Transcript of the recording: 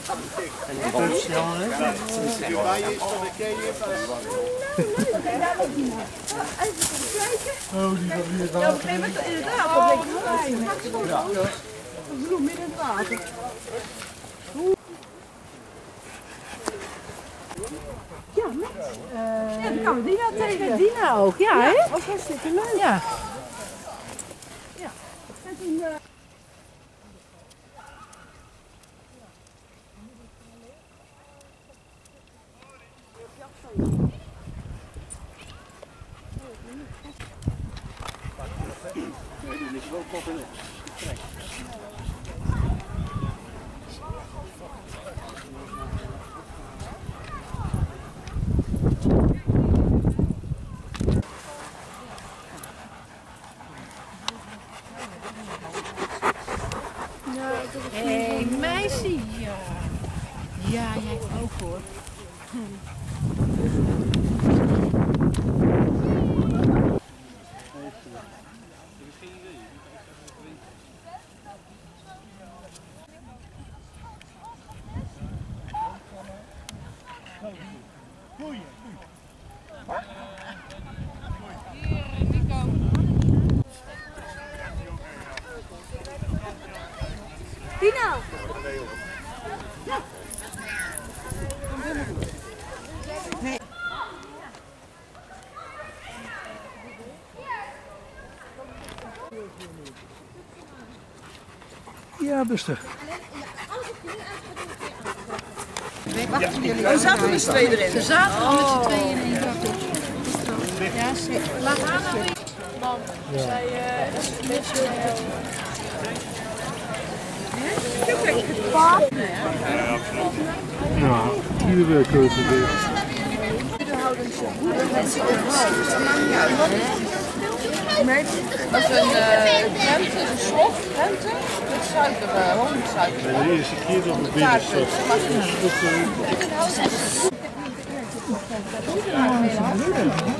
En snel, hè? Dubai is van de Kenia. Oh, die gaat weer Ja, op een gegeven moment inderdaad. Dat is midden in het water. Ja, ja, dan kan we Dina tegen. Dina ook, ja, hè? Dat was hartstikke leuk. Ja. Ja. En toen... Hé, meisje, ja. Ja, jij ook hoor. Dina! Nee. Ja, beste. We zaten met z'n tweeën erin. Ze zaten al met z'n tweeën in één tractor. Ja, laat haar nou weer. Mam, zij is een beetje... Ja, hier weer kopen weer. Dat is een krenten, een slof krenten met suiker, honingsuiker. De eerste keer dat we binnen staat.